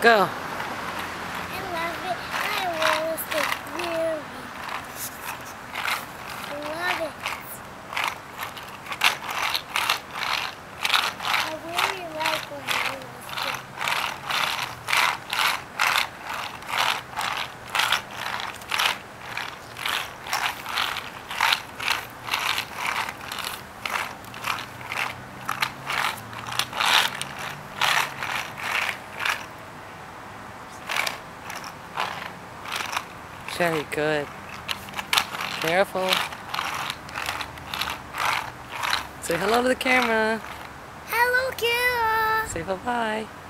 Go. I love it. I want to stay really. I love it. I really like when I was sick. Very good. Careful. Say hello to the camera. Hello, Kira. Say bye-bye.